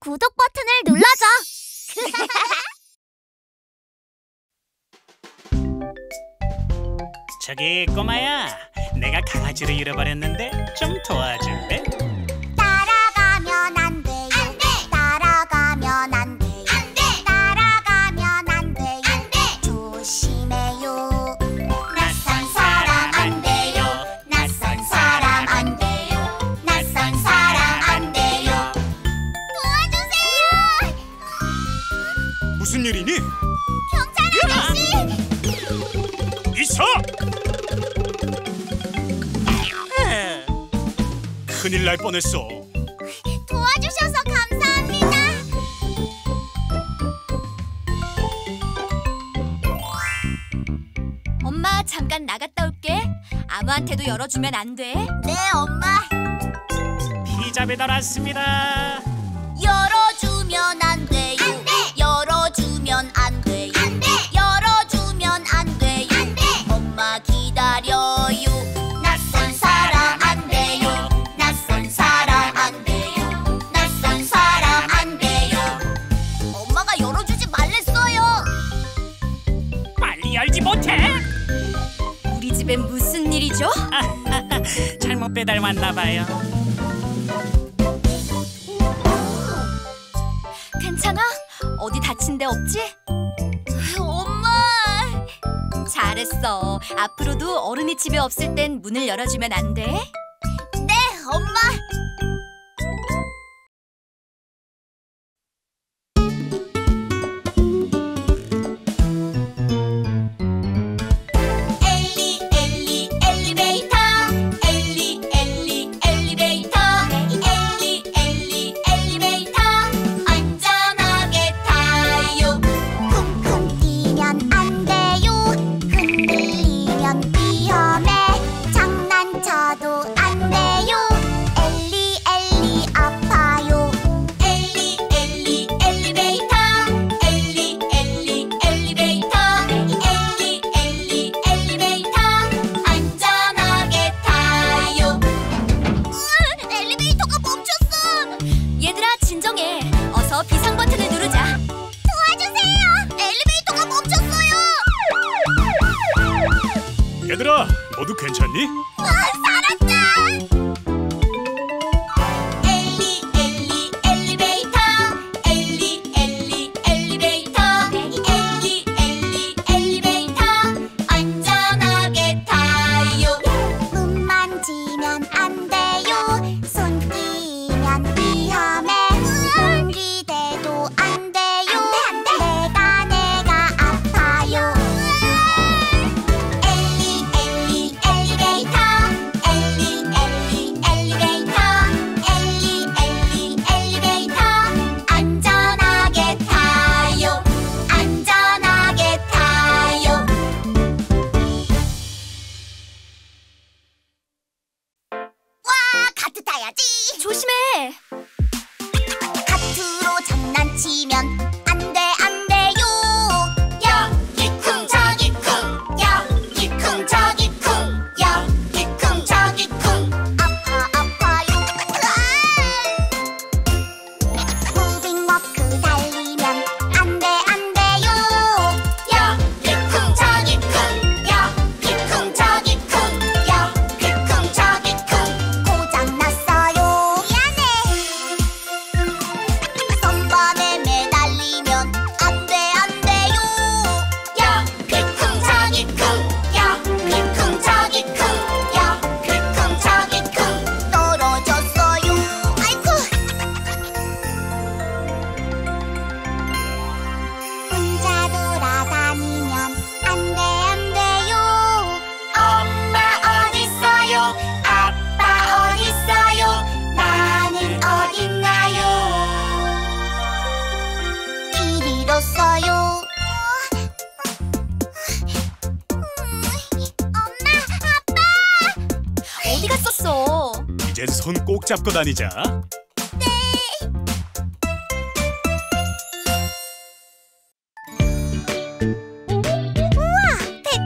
구독 버튼을 눌러줘. 저기 꼬마야, 내가 강아지를 잃어버렸는데 좀 도와줄래? 따라가면 안 돼요. 안 돼. 따라가면 안 돼요. 안 돼. 따라가면 안 돼요. 안 돼. 조심해요. 낯선 사람 안 돼요. 낯선 사람 안 돼요. 낯선 사람 안 돼요. 도와주세요. 무슨 일이니? 경찰 아저씨. 있어! 큰일 날 뻔했어. 도와주셔서 감사합니다. 엄마, 잠깐 나갔다 올게. 아무한테도 열어주면 안 돼? 네, 엄마. 피자 배달 왔습니다. 열어주면 안 돼요. 안 돼. 열어주면 안 돼요. 안 돼. 열어주면 안 돼요. 안 돼. 엄마 기다려요. 낯선 사람 안 돼요. 낯선 사람 안 돼요. 낯선 사람 안 돼요. 엄마가 열어주지 말랬어요. 빨리 열지 못해? 우리 집엔 무슨 일이죠? 잘못 배달 왔나 봐요. 괜찮아? 어디 다친 데 없지? 엄마! 잘했어. 앞으로도 어른이 집에 없을 땐 문을 열어주면 안 돼? 네, 엄마. 엘리 엘리 엘리베이터. 엘리 엘리 엘리베이터. 엘리 엘리 엘리베이터. 안전하게 타요. 쿵쿵 뛰면 안 돼요. 흔들리면 위험해. 장난쳐도 안 돼요. 엘리 엘리 아파요. 엘리 엘리 엘리베이터. 엘리 엘리 엘리베이터. 엘리 엘리 엘리베이터. 안전하게 타요. 엘리베이터가 멈췄어. 얘들아, 진정해. 어서 비상 버튼을 누르자. 도와주세요. 엘리베이터가 멈췄어요. 얘들아, 모두 괜찮니? 살았다. 엘리 엘리 엘리베이터. 엘리 엘리 엘리베이터. 엘리 엘리 엘리베이터. 안전하게 타요. 문 만지면 안 돼요. 손 끼면 위험해. 공기대도 안 돼요. 내가 아파요. 엘리 엘리 엘리베이터. 엘리 엘리 엘리베이터. 엘리 엘리 엘리베이터. 안전하게 타요. 안전하게 타요. 와, 카트 타야지. 조심해. 카트로 장난치면 안 돼, 안 돼요. 여기 쿵 저기 쿵. 여기 쿵 저기 쿵. 여기 쿵 저기 쿵. 아파요. 무빙 워크 달리면 안 돼, 안 돼요. 여기 쿵 저기 쿵. 여기 쿵 저기 쿵. 여기 쿵 저기 쿵. 고장 났어요. 미안해. 선반에 매달리면 안 돼, 안 돼요. 여기 쿵 저기 쿵. 여기 쿵 저기 쿵. 여기 쿵 저기 쿵. 떨어졌어요. 아이고. 혼자 돌아다니면 안 돼, 안 돼요. 엄마 어딨어요? 아빠 어딨어요? 나는 어딨나요? 길 잃었어요. 엄마, 아빠. 어디 갔었어? 이젠 손 꼭 잡고 다니자. 우와,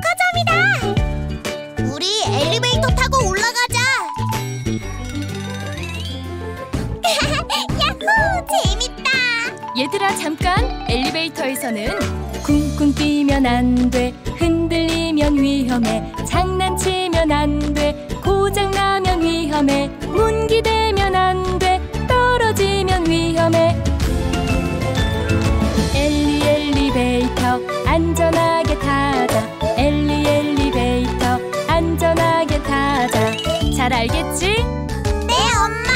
백화점이다. 우리 엘리베이터 타고 올라가자. 야호, 재밌다. 에스컬레이터에서는 쿵쿵 뛰면 안 돼. 흔들리면 위험해. 장난치면 안 돼. 고장나면 위험해. 문기대면 안 돼. 떨어지면 위험해. 엘리베이터 안전하게 타자. 엘리베이터 안전하게 타자. 잘 알겠지? 네, 엄마.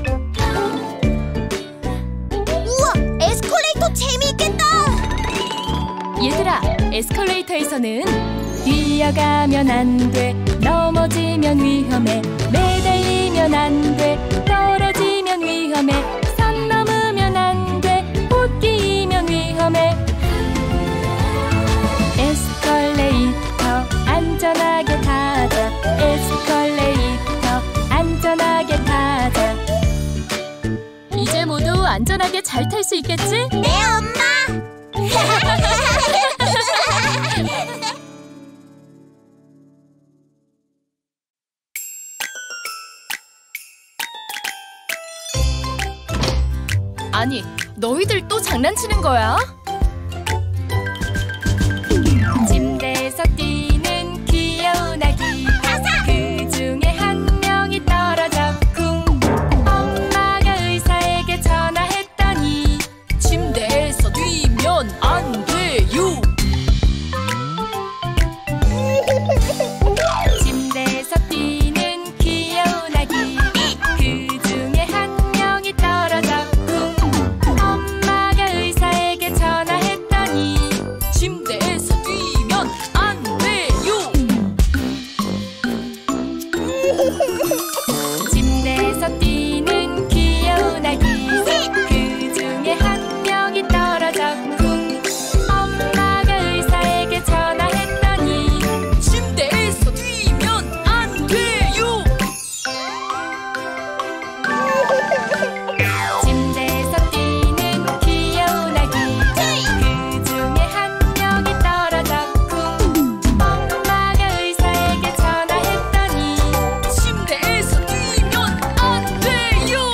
우와, 에스컬레이터 재미있겠다. 얘들아, 에스컬레이터에서는 뛰어가면 안 돼. 넘어지면 위험해. 매달리면 안 돼. 떨어지면 위험해. 선 넘으면 안 돼. 옷 끼면 위험해. 에스컬레이터 안전하게 타자. 에스컬레이터 안전하게 타자. 이제 모두 안전하게 잘 탈 수 있겠지? 네, 엄마. 아니, 너희들 또 장난치는 거야? 침대에서 뛰는 귀여운 아기. 그 중에 한 명이 떨어져 쿵. 엄마가 의사에게 전화했더니 침대에서 뛰면 안 돼요. 침대에서 뛰는 귀여운 아기. 그 중에 한 명이 떨어져 쿵. 엄마가 의사에게 전화했더니 침대에서 뛰면 안 돼요. 침대에서 뛰는 귀여운 아기. 그 중에 한 명이 떨어져 쿵. 엄마가 의사에게 전화했더니 침대에서 뛰면 안 돼요. 침대에서 뛰는 귀여운 아기. 그 중에 한 명이 떨어져 쿵. 엄마가 의사에게 전화했더니 침대에서 뛰면 안 돼요.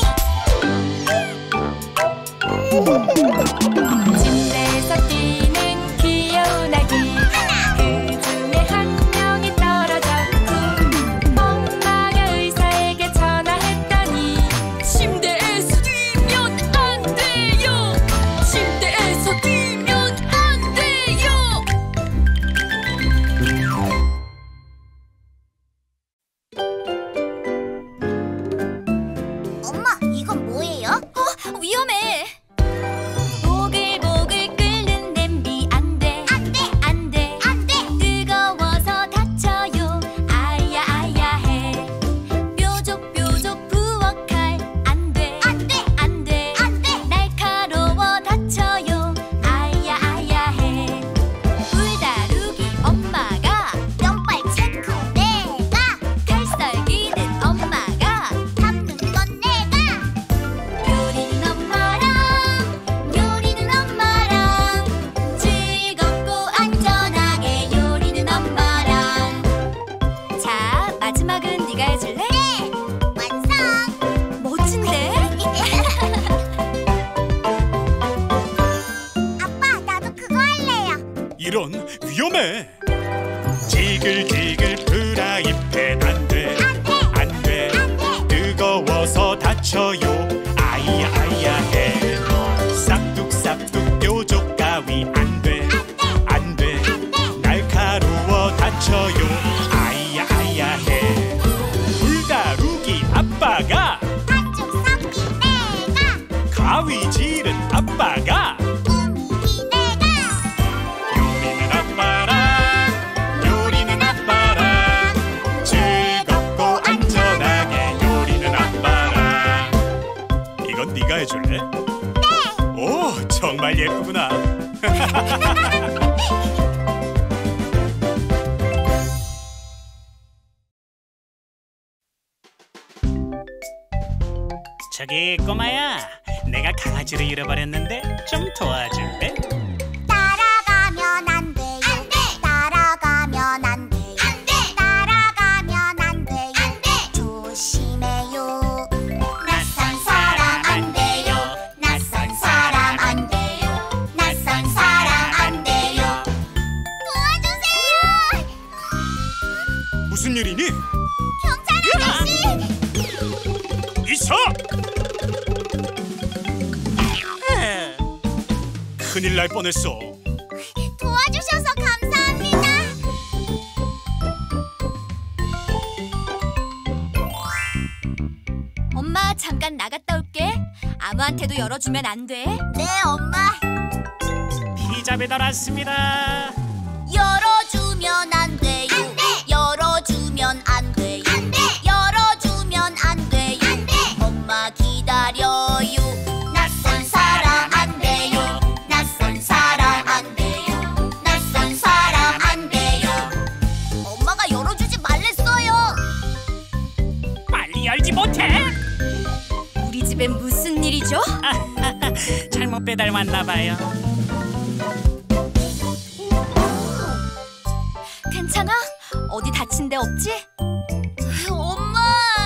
침대에서 뛰는 귀여운 아기. 그 중에 한 명이 떨어져 쿵. 엄마가 의사에게 전화했더니 침대에서 뛰면 안 돼요. 침대에서 뛰면 안 돼요. 엄마, 이건 뭐예요? 위험해. 보글보글 끓는 냄비 안 돼. 안 돼. 안 돼. 안 돼. 뜨거워서 다쳐요. 아야 아야 해. 뾰족뾰족 부엌칼 안 돼. 안 돼. 안 돼. 안 돼. 날카로워 다쳐요. 아야 아야 해. 불 다루기 엄마가. 면발 체크 내가. 칼썰기는 엄마가. 담는 건 내가. 요리는 엄마랑 즐겁고 안전하게 요리는 엄마랑. 자, 마지막은 네가 해줄래? 네, 완성. 멋진데? 아빠, 나도 그거 할래요. 이런 위험해. 지글지글 프라이팬 안 돼. 안 돼. 안 돼. 안 돼. 뜨거워서 다쳐요. 아이야 아이야 해. 싹둑싹둑 뾰족 가위 안 돼. 안 돼. 날카로워 다쳐요. 아이야 아이야 해. 불 다루기 아빠가. 반죽 섞기 내가. 가위질은 아빠가. 꾸미기 내가. 요리는 아빠랑. 요리는 아빠랑. 즐겁고 안전하게 요리는 아빠랑. 이건 네가 해줄래? 네. 오, 정말 예쁘구나. 저기 꼬마야, 내가 강아지를 잃어버렸는데 좀 도와줄래? 따라가면 안 돼요. 안 돼. 따라가면 안 돼요. 안 돼. 따라가면 안 돼요. 안 돼. 조심해요. 낯선 사람 안 돼요. 낯선 사람 안 돼요. 낯선 사람 날 뻔했어. 도와주셔서 감사합니다. 엄마 잠깐 나갔다 올게. 아무한테도 열어주면 안 돼. 네, 엄마. 피자 배달 왔습니다. 열어주면 안 돼요. 안 돼. 열어주면 안 돼요. 안 돼. 열어주면 안 돼요. 안 돼. 엄마 기다려요. 낯선 사람 안 돼요. 낯선 사람 안 돼요. 낯선 사람 안 돼요. 엄마가 열어주지 말랬어요. 빨리 열지 못해. 우리 집엔 무슨 일이죠? 잘못 배달 왔나 봐요. 괜찮아? 어디 다친 데 없지? 엄마.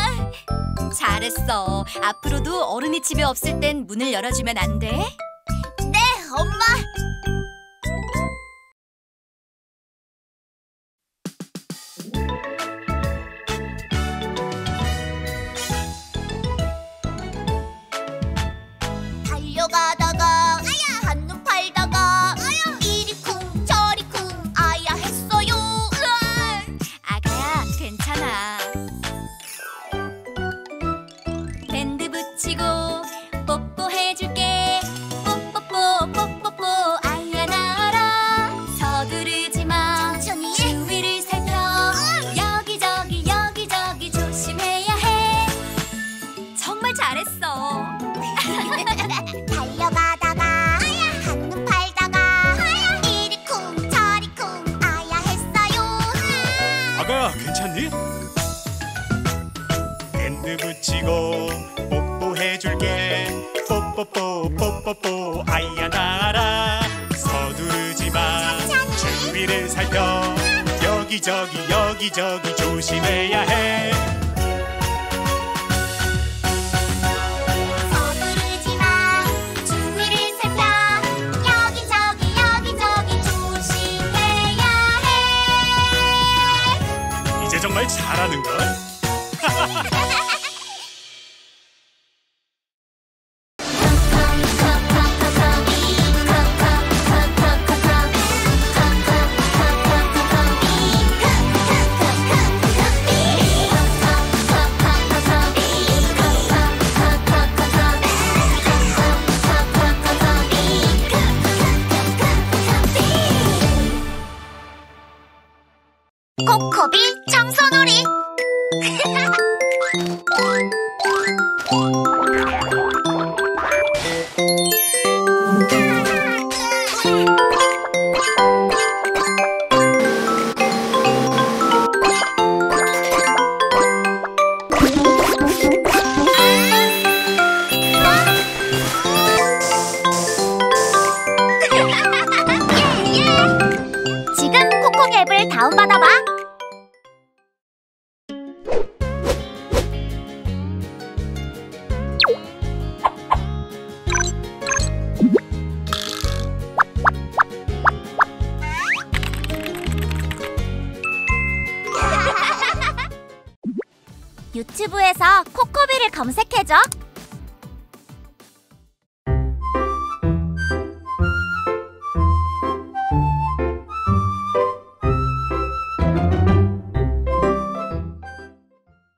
잘했어. 앞으로도 어른이 집에 없을 땐 문을 열어주면 안 돼? 네, 엄마. 달려가다가 한눈 팔다가 이리 쿵 저리 쿵 아야 했어요. 아가야, 괜찮아. 밴드 붙이고 뽀뽀해줄게. 뽀뽀뽀 뽀뽀뽀 아야 나와라. 서두르지 마. 천천히. 주위를 살펴. 여기저기 여기저기 조심해야 해. 정말 잘했어. 달려가다가 한눈 팔다가 이리 쿵 저리 쿵 아야 했어요. 아가야, 괜찮니? 밴드 붙이고 뽀뽀해줄게. 뽀뽀뽀 뽀뽀뽀 아이야 나라. 서두르지 마. 주위를 살펴. 여기저기 여기저기 조심해야 해. 서두르지 마. 주위를 살펴. 여기저기 여기저기 조심해야 해. 이제 정말 잘하는걸? 코코비 청소놀이. 지금 코코비 앱을 다운받아봐. 유튜브에서 코코비를 검색해줘.